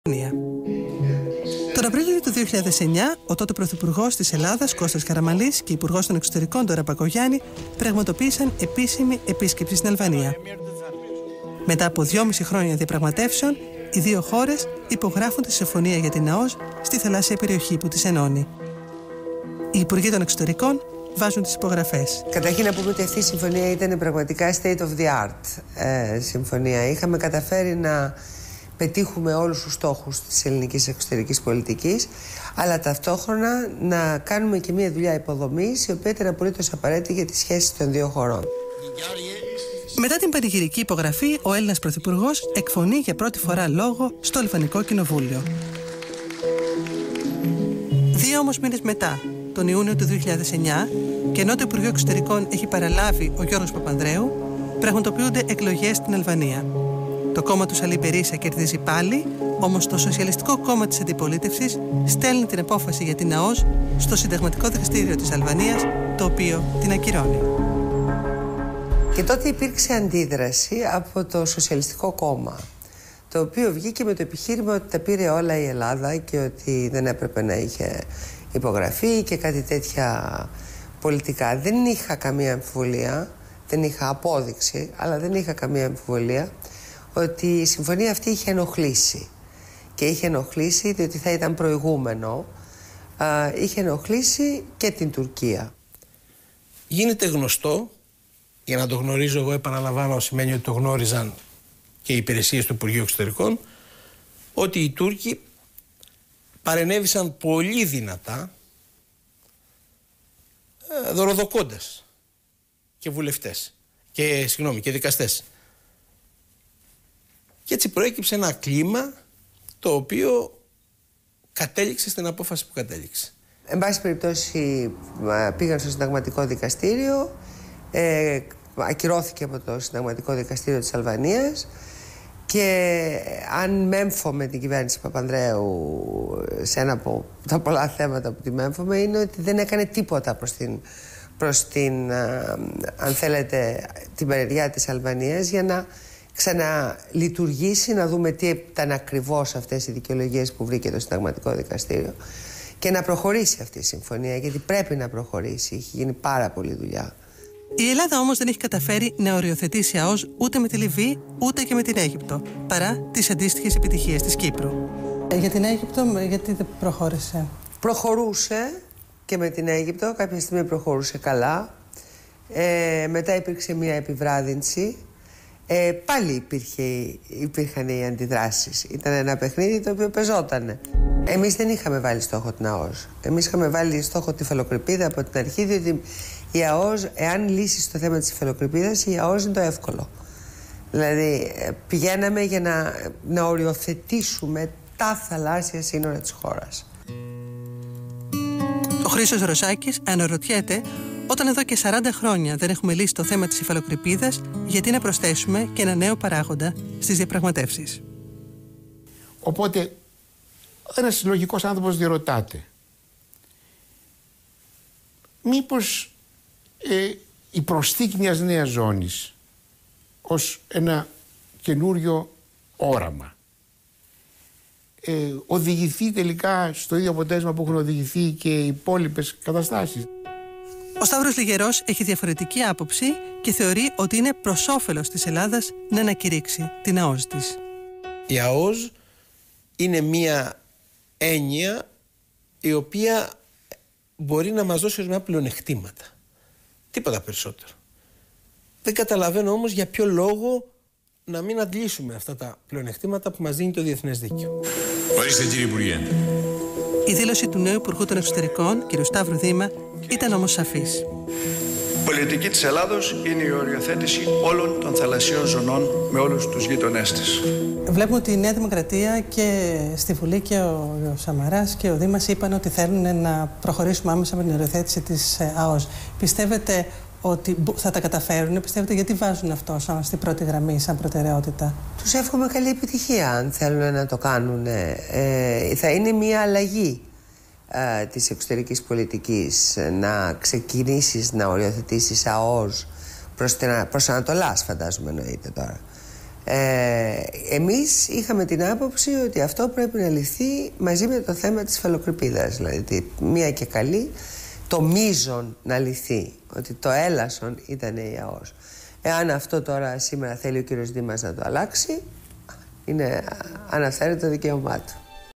Τον Απρίλιο του 2009, ο τότε Πρωθυπουργός της Ελλάδας, Κώστας Καραμανλής, και Υπουργός των Εξωτερικών, Ντόρα Μπακογιάννη, πραγματοποίησαν επίσημη επίσκεψη στην Αλβανία. Μετά από 2,5 χρόνια διαπραγματεύσεων, οι δύο χώρες υπογράφουν τη συμφωνία για την ΑΟΣ στη θαλάσσια περιοχή που τις ενώνει. Οι Υπουργοί των Εξωτερικών βάζουν τις υπογραφές. Καταρχήν να πούμε ότι αυτή η συμφωνία ήταν πραγματικά state of the art συμφωνία. Είχαμε καταφέρει να πετύχουμε όλους τους στόχους της ελληνικής εξωτερικής πολιτικής, αλλά ταυτόχρονα να κάνουμε και μια δουλειά υποδομής, η οποία ήταν απολύτως απαραίτητη για τις σχέσεις των δύο χωρών. Μετά την πανηγυρική υπογραφή, ο Έλληνας Πρωθυπουργός εκφωνεί για πρώτη φορά λόγο στο Αλβανικό Κοινοβούλιο. 2 όμως μήνες μετά, τον Ιούνιο του 2009, και ενώ το Υπουργείο Εξωτερικών έχει παραλάβει ο Γιώργος Παπανδρέου, πραγματοποιούνται εκλογές στην Αλβανία. Το κόμμα του Σαλή Μπερίσα κερδίζει πάλι, όμως το Σοσιαλιστικό Κόμμα της Αντιπολίτευσης στέλνει την απόφαση για την ΑΟΣ στο Συνταγματικό Δικαστήριο της Αλβανίας, το οποίο την ακυρώνει. Και τότε υπήρξε αντίδραση από το Σοσιαλιστικό Κόμμα, το οποίο βγήκε με το επιχείρημα ότι τα πήρε όλα η Ελλάδα και ότι δεν έπρεπε να είχε υπογραφεί και κάτι τέτοια πολιτικά. Δεν είχα καμία αμφιβολία, δεν είχα απόδειξη, αλλά δεν είχα καμία αμφιβολία ότι η συμφωνία αυτή είχε ενοχλήσει. Και είχε ενοχλήσει διότι θα ήταν προηγούμενο, είχε ενοχλήσει και την Τουρκία. Γίνεται γνωστό, για να το γνωρίζω εγώ επαναλαμβάνω, σημαίνει ότι το γνώριζαν και οι υπηρεσίες του Υπουργείου Εξωτερικών, ότι οι Τούρκοι παρενέβησαν πολύ δυνατά, δωροδοκώντας και βουλευτές και δικαστές. Και έτσι προέκυψε ένα κλίμα το οποίο κατέληξε στην απόφαση που κατέληξε. Εν πάση περιπτώσει πήγαν στο Συνταγματικό Δικαστήριο, ακυρώθηκε από το Συνταγματικό Δικαστήριο της Αλβανίας, και αν μέμφωμε την κυβέρνηση Παπανδρέου σε ένα από τα πολλά θέματα που τη μέμφωμε, είναι ότι δεν έκανε τίποτα προς την αν θέλετε, την μεριά της Αλβανίας για να ξαναλειτουργήσει, να δούμε τι ήταν ακριβώς αυτές οι δικαιολογίες που βρήκε το Συνταγματικό Δικαστήριο και να προχωρήσει αυτή η συμφωνία, γιατί πρέπει να προχωρήσει, έχει γίνει πάρα πολλή δουλειά. Η Ελλάδα όμως δεν έχει καταφέρει να οριοθετήσει ΑΟΣ ούτε με τη Λιβύη ούτε και με την Αίγυπτο, παρά τις αντίστοιχες επιτυχίες της Κύπρου. Για την Αίγυπτο, γιατί δεν προχώρησε? Προχωρούσε και με την Αίγυπτο, κάποια στιγμή προχωρούσε καλά. Μετά υπήρξε μια επιβράδυνση. Πάλι υπήρχαν οι αντιδράσεις. Ήταν ένα παιχνίδι το οποίο πεζότανε. Εμείς δεν είχαμε βάλει στόχο την ΑΟΣ. Εμείς είχαμε βάλει στόχο τη υφαλοκρηπίδα από την αρχή, διότι η ΑΟΣ, εάν λύσεις το θέμα της υφαλοκρηπίδας, η ΑΟΣ είναι το εύκολο. Δηλαδή πηγαίναμε για να οριοθετήσουμε τα θαλάσσια σύνορα της χώρας. Ο Χρήστος Ρωσάκης αναρωτιέται, όταν εδώ και 40 χρόνια δεν έχουμε λύσει το θέμα της υφαλοκρηπίδας, γιατί να προσθέσουμε και ένα νέο παράγοντα στις διαπραγματεύσεις? Οπότε ένας λογικός άνθρωπος διερωτάται, μήπως η προσθήκη μιας νέας ζώνης ως ένα καινούριο όραμα οδηγηθεί τελικά στο ίδιο αποτέλεσμα που έχουν οδηγηθεί και οι υπόλοιπες καταστάσεις? Ο Σταύρος Λιγερός έχει διαφορετική άποψη και θεωρεί ότι είναι προς όφελος της Ελλάδας να ανακηρύξει την ΑΟΣ της. Η ΑΟΣ είναι μία έννοια η οποία μπορεί να μας δώσει ορισμένα πλεονεκτήματα. Τίποτα περισσότερο. Δεν καταλαβαίνω όμως για ποιο λόγο να μην αντλήσουμε αυτά τα πλεονεκτήματα που μας δίνει το διεθνές δίκαιο. Ορίστε, κύριε Υπουργέ. Η δήλωση του νέου Υπουργού των Εξωτερικών, κ. Σταύρου Δήμα, ήταν όμως σαφής. Η πολιτική της Ελλάδος είναι η οριοθέτηση όλων των θαλασσίων ζωνών με όλους τους γείτονές της. Βλέπουμε ότι η Νέα Δημοκρατία και στη Βουλή και ο Σαμαράς και ο Δήμας είπαν ότι θέλουν να προχωρήσουμε άμεσα με την οριοθέτηση της ΑΟΣ. Πιστεύετε ότι θα τα καταφέρουν? Πιστεύετε γιατί βάζουν αυτό στην πρώτη γραμμή, σαν προτεραιότητα? Τους εύχομαι καλή επιτυχία αν θέλουν να το κάνουν. Θα είναι μια αλλαγή της εξωτερικής πολιτικής να ξεκινήσεις να οριοθετήσεις ΑΟΣ προς Ανατολάς, φαντάζομαι εννοείται τώρα. Εμείς είχαμε την άποψη ότι αυτό πρέπει να λυθεί μαζί με το θέμα της φαλοκρηπίδας, δηλαδή μία και καλή, το μείζον να λυθεί, ότι το έλασον ήταν ιαός. Εάν αυτό τώρα σήμερα θέλει ο κύριος Δήμας να το αλλάξει, είναι αναφέρεται το δικαίωμά του.